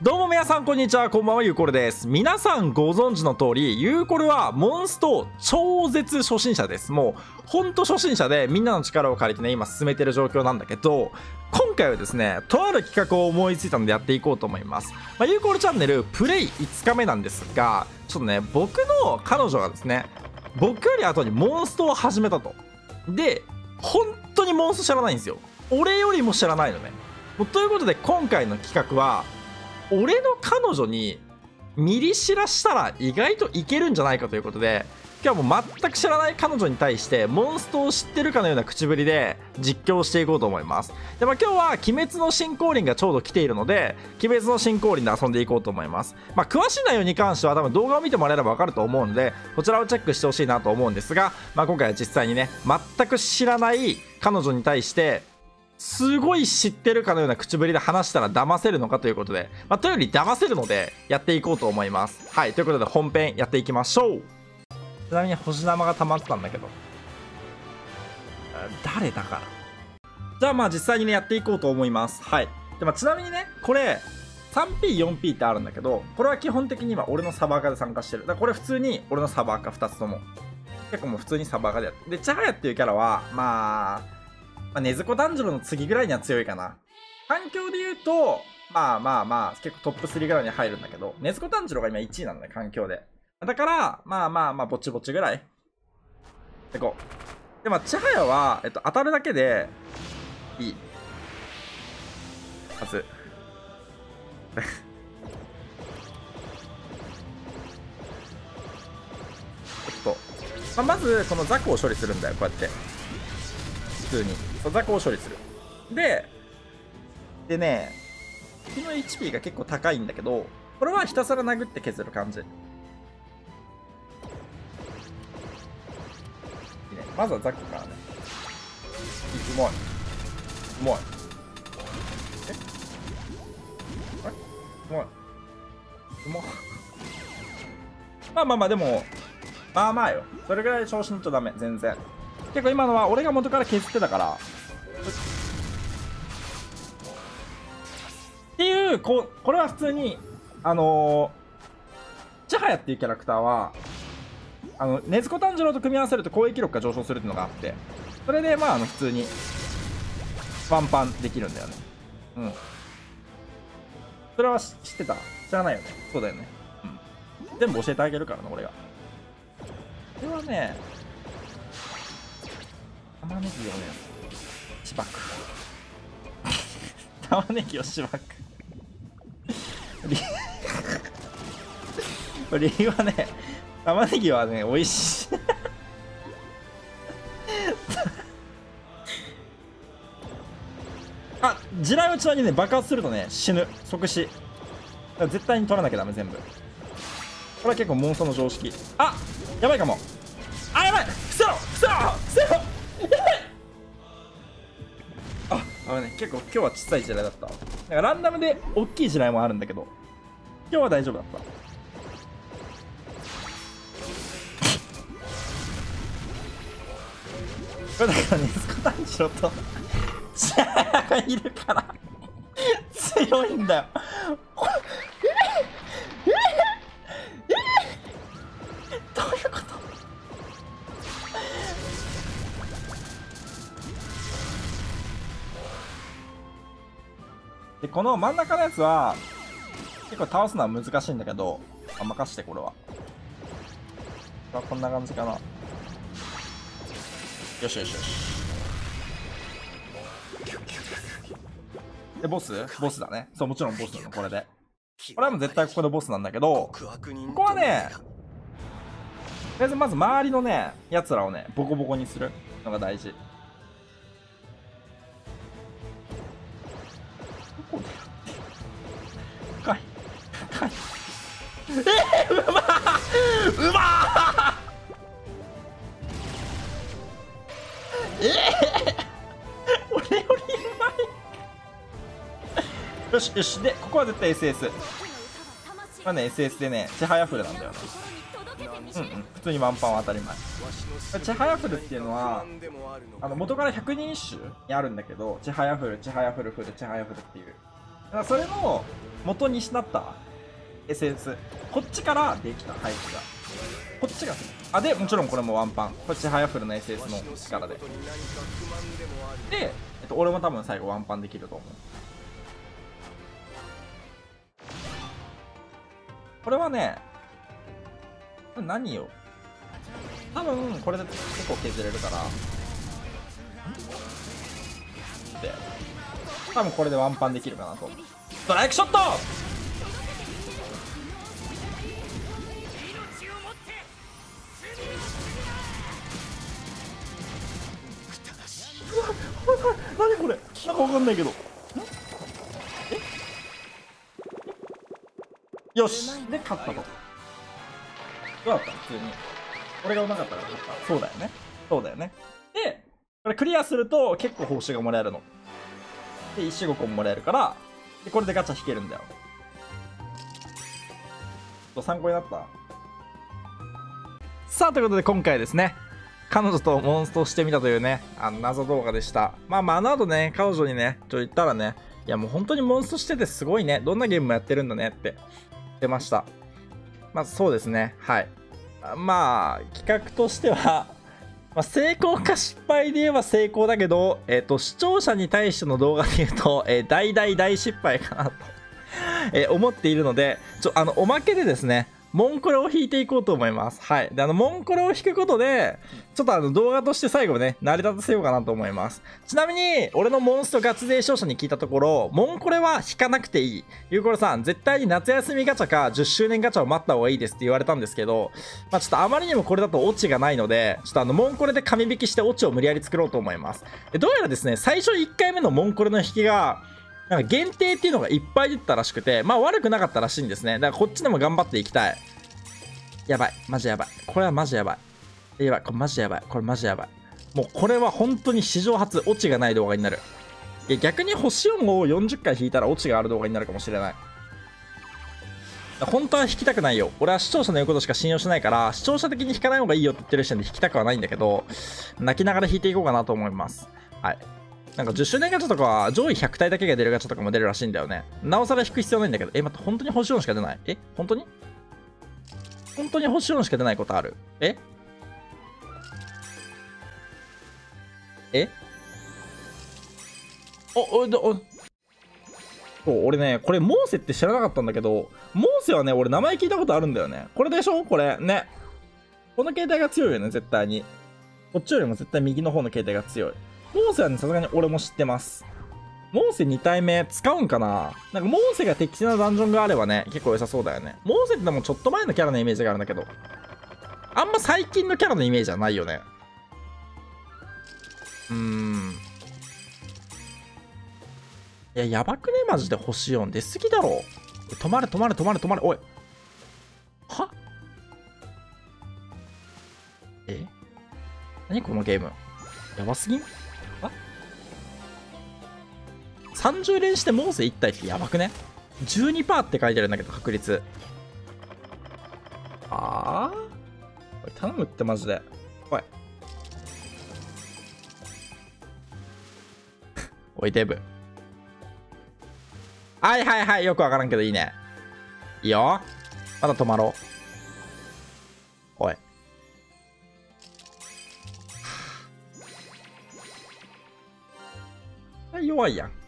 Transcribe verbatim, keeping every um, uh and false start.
どうも皆さんこんにちは、こんばんは、ゆうこるです。皆さんご存知の通り、ゆうこるはモンスト超絶初心者です。もうほんと初心者でみんなの力を借りてね今進めてる状況なんだけど、今回はですねとある企画を思いついたのでやっていこうと思います。まあ、ゆうこるチャンネルプレイいつかめなんですが、ちょっとね僕の彼女がですね僕より後にモンストを始めたと。で本当にモンスト知らないんですよ。俺よりも知らないのね。ということで今回の企画は、俺の彼女にミリ知らしたら意外といけるんじゃないかということで、今日はもう全く知らない彼女に対してモンストを知ってるかのような口ぶりで実況していこうと思います。で、まあ、今日は鬼滅の新降臨がちょうど来ているので、鬼滅の新降臨で遊んでいこうと思います。まあ、詳しい内容に関しては多分動画を見てもらえれば分かると思うので、こちらをチェックしてほしいなと思うんですが、まあ、今回は実際にね全く知らない彼女に対してすごい知ってるかのような口ぶりで話したら騙せるのかということで、まあ、というより騙せるのでやっていこうと思います。はい、ということで本編やっていきましょう。ちなみに星玉が溜まってたんだけど、誰だから。じゃあまあ実際にねやっていこうと思います。はい。で、まあ、ちなみにねこれ スリーピー、フォーピー ってあるんだけど、これは基本的に今俺のサバーカで参加してる。だからこれ普通に俺のサバーカふたつとも結構もう普通にサバーカでやってで、チャハヤっていうキャラはまあまあ、禰豆子炭治郎の次ぐらいには強いかな。環境で言うと、まあまあまあ、結構トップスリーぐらいに入るんだけど、禰豆子炭治郎が今いちいなんだね、環境で。だから、まあまあまあ、ぼちぼちぐらい。でこう。で、まあ、千早は、えっと、当たるだけで、いい。はず。ちょっと。まあ、まず、このザクを処理するんだよ、こうやって。普通にザクを処理する。ででね敵の エイチピー が結構高いんだけど、これはひたすら殴って削る感じ。いいね、まずはザクからね。うまいうまい。えあれうまいうままあまあまあ、でもまあまあよ、それぐらい調子乗っちゃダメ。全然結構今のは俺が元から削ってたからっていう、ここれは普通にあのー、千早っていうキャラクターはあの禰豆子炭治郎と組み合わせると攻撃力が上昇するっていうのがあって、それでまああの普通にワンパンできるんだよね。うん、それは知ってた？知らないよね。そうだよね。うん、全部教えてあげるからな俺が。これはね玉ねぎをねしばく玉ねぎをしばく理由はね、玉ねぎはね美味しいあ、地雷をちなみにね爆発するとね死ぬ、即死。絶対に取らなきゃダメ全部。これは結構モンストの常識。あ、やばいかも。あ、やばい、伏せろ伏せろ伏せろあ、あのね、結構今日は小さい地雷だった。なんかランダムで大きい地雷もあるんだけど、今日は大丈夫だった。これだからね、スコ炭治郎とシャーがいるから強いんだよどういうこと？でこの真ん中のやつは結構倒すのは難しいんだけど、あ、任して。これはこんな感じかな。よしよしよし。でボスボスだね。そう、もちろんボスなのこれで。これはもう絶対ここでボスなんだけど、ここはねとりあえずまず周りのねやつらをねボコボコにするのが大事。どこでやって深い深いえー、うまーうまーえー、俺よりうまいよしよし。でここは絶対 エスエス。まあね エスエス でね千早フルなんだよね。うんうん、普通にワンパンは当たり前。千早フルっていうのはあの元からひゃくにん種にあるんだけど、千早フル、千早フルフル、千早フルっていう、だからそれの元にしなった エスエス。こっちからできた配置が。こっちが。あ、で、もちろんこれもワンパン。こっちハヤフルの エスエス の力で。で、えっと、俺も多分最後ワンパンできると思う。これはね、何よ。多分、これで結構削れるから。で、多分これでワンパンできるかなと。ストライクショット何これなんかわかんないけど。えよしで、勝ったと。どうだった普通に。俺がうまかったから勝った。そうだよね。そうだよね。で、これクリアすると結構報酬がもらえるの。で、石ごこももらえるから、で、これでガチャ引けるんだよ。参考になった？さあ、ということで今回ですね、彼女とモンストしてみたというね、あの謎動画でした。まあまあ、あの後ね、彼女にね、ちょ言ったらね、いやもう本当にモンストしててすごいね、どんなゲームもやってるんだねって出ました。まあそうですね、はい。まあ、企画としては、まあ、成功か失敗で言えば成功だけど、えっと、視聴者に対しての動画で言うと、えー、大大大失敗かなと、えー、思っているので、ちょ、あの、おまけでですね、モンコレを引いていこうと思います。はい。で、あの、モンコレを引くことで、ちょっとあの、動画として最後ね、成り立たせようかなと思います。ちなみに、俺のモンストガチ勢視聴者に聞いたところ、モンコレは引かなくていい。ゆうころさん、絶対に夏休みガチャかじゅっしゅうねんガチャを待った方がいいですって言われたんですけど、まあちょっとあまりにもこれだとオチがないので、ちょっとあの、モンコレで紙引きしてオチを無理やり作ろうと思います。で、どうやらですね、最初いっかいめのモンコレの引きが、なんか限定っていうのがいっぱい出てたらしくて、まあ悪くなかったらしいんですね。だからこっちでも頑張っていきたい。やばい。マジやばい。これはマジやばい。やばい。これマジやばい。これマジやばい。もうこれは本当に史上初オチがない動画になる。いや逆に星よんをよんじゅっかい引いたらオチがある動画になるかもしれない。本当は引きたくないよ。俺は視聴者の言うことしか信用しないから、視聴者的に引かない方がいいよって言ってる時点で引きたくはないんだけど、泣きながら引いていこうかなと思います。はい。なんかじゅっしゅうねんガチャとかは上位ひゃく体だけが出るガチャとかも出るらしいんだよね。なおさら引く必要ないんだけど、え、待って、本当に星よんしか出ない？え、本当に本当に星よんしか出ないことある？ええお、お、お、そう、俺ね、これ、モーセって知らなかったんだけど、モーセはね、俺名前聞いたことあるんだよね。これでしょこれ、ね。この携帯が強いよね、絶対に。こっちよりも絶対右の方の携帯が強い。モーセはね、さすがに俺も知ってます。モーセに体目使うんかな？なんかモーセが適切なダンジョンがあればね、結構良さそうだよね。モーセってでもちょっと前のキャラのイメージがあるんだけど、あんま最近のキャラのイメージはないよね。うーん。いや、やばくねマジで星よん。出すぎだろ。止まれ止まれ止まれ止まれ。おい。はえ何このゲーム。やばすぎん？あ ?さんじゅう 連してモーセいち体ってやばくね？ じゅうにパーセント って書いてあるんだけど、確率。ああおい、頼むってマジで。おい。おい、デブ。はいはいはい、よくわからんけどいいね。いいよ。まだ止まろう。おい。弱いやん。